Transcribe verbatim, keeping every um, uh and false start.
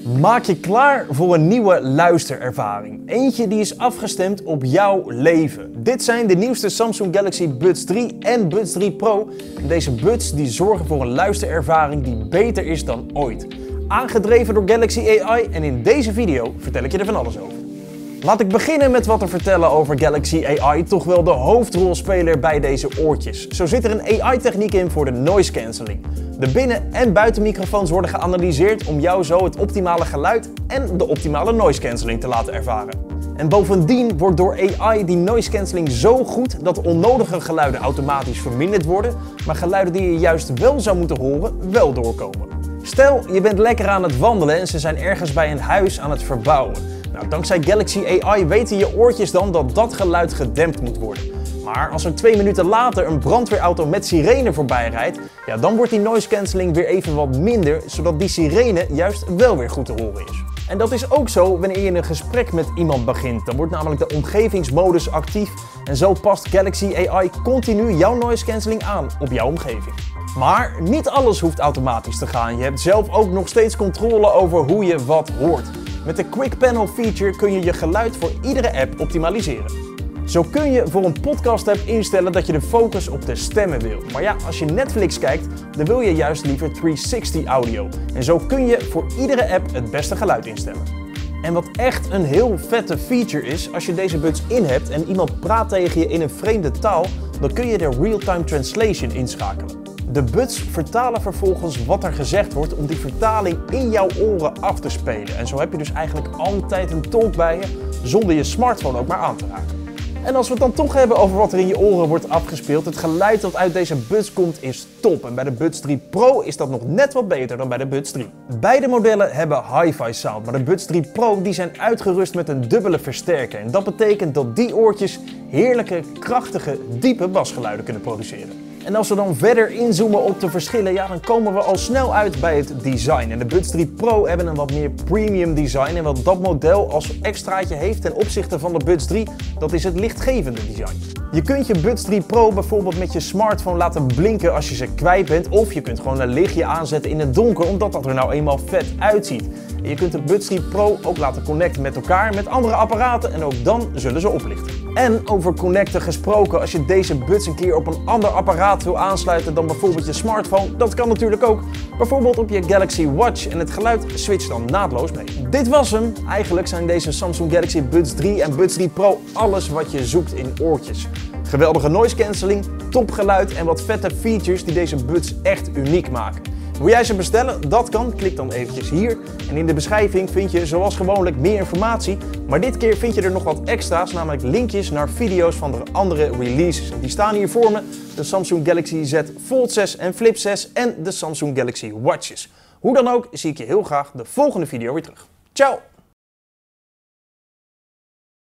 Maak je klaar voor een nieuwe luisterervaring. Eentje die is afgestemd op jouw leven. Dit zijn de nieuwste Samsung Galaxy Buds drie en Buds drie Pro. Deze buds die zorgen voor een luisterervaring die beter is dan ooit. Aangedreven door Galaxy A I en in deze video vertel ik je er van alles over. Laat ik beginnen met wat te vertellen over Galaxy A I, toch wel de hoofdrolspeler bij deze oortjes. Zo zit er een A I-techniek in voor de noise cancelling. De binnen- en buitenmicrofoons worden geanalyseerd om jou zo het optimale geluid en de optimale noise cancelling te laten ervaren. En bovendien wordt door A I die noise cancelling zo goed dat onnodige geluiden automatisch verminderd worden, maar geluiden die je juist wel zou moeten horen, wel doorkomen. Stel, je bent lekker aan het wandelen en ze zijn ergens bij een huis aan het verbouwen. Nou, dankzij Galaxy A I weten je oortjes dan dat dat geluid gedempt moet worden. Maar als er twee minuten later een brandweerauto met sirene voorbij rijdt, ja, dan wordt die noise cancelling weer even wat minder, zodat die sirene juist wel weer goed te horen is. En dat is ook zo wanneer je een gesprek met iemand begint. Dan wordt namelijk de omgevingsmodus actief en zo past Galaxy A I continu jouw noise cancelling aan op jouw omgeving. Maar niet alles hoeft automatisch te gaan. Je hebt zelf ook nog steeds controle over hoe je wat hoort. Met de Quick Panel feature kun je je geluid voor iedere app optimaliseren. Zo kun je voor een podcast app instellen dat je de focus op de stemmen wil. Maar ja, als je Netflix kijkt, dan wil je juist liever driehonderdzestig audio. En zo kun je voor iedere app het beste geluid instellen. En wat echt een heel vette feature is, als je deze buds in hebt en iemand praat tegen je in een vreemde taal, dan kun je de real-time translation inschakelen. De buds vertalen vervolgens wat er gezegd wordt om die vertaling in jouw oren af te spelen. En zo heb je dus eigenlijk altijd een tolk bij je, zonder je smartphone ook maar aan te raken. En als we het dan toch hebben over wat er in je oren wordt afgespeeld, het geluid dat uit deze buds komt is top. En bij de Buds drie Pro is dat nog net wat beter dan bij de Buds drie. Beide modellen hebben hi-fi sound, maar de Buds drie Pro die zijn uitgerust met een dubbele versterker. En dat betekent dat die oortjes heerlijke, krachtige, diepe basgeluiden kunnen produceren. En als we dan verder inzoomen op de verschillen, ja, dan komen we al snel uit bij het design. En de Buds drie Pro hebben een wat meer premium design. En wat dat model als extraatje heeft ten opzichte van de Buds drie, dat is het lichtgevende design. Je kunt je Buds drie Pro bijvoorbeeld met je smartphone laten blinken als je ze kwijt bent. Of je kunt gewoon een lichtje aanzetten in het donker, omdat dat er nou eenmaal vet uitziet. En je kunt de Buds drie Pro ook laten connecten met elkaar, met andere apparaten en ook dan zullen ze oplichten. En over connecten gesproken, als je deze buds een keer op een ander apparaat wil aansluiten dan bijvoorbeeld je smartphone, dat kan natuurlijk ook. Bijvoorbeeld op je Galaxy Watch en het geluid switcht dan naadloos mee. Dit was hem. Eigenlijk zijn deze Samsung Galaxy Buds drie en Buds drie Pro alles wat je zoekt in oortjes. Geweldige noise cancelling, topgeluid en wat vette features die deze buds echt uniek maken. Wil jij ze bestellen? Dat kan. Klik dan eventjes hier. En in de beschrijving vind je zoals gewoonlijk meer informatie. Maar dit keer vind je er nog wat extra's, namelijk linkjes naar video's van de andere releases. En die staan hier voor me. De Samsung Galaxy Z Fold zes en Flip zes en de Samsung Galaxy Watches. Hoe dan ook zie ik je heel graag de volgende video weer terug. Ciao!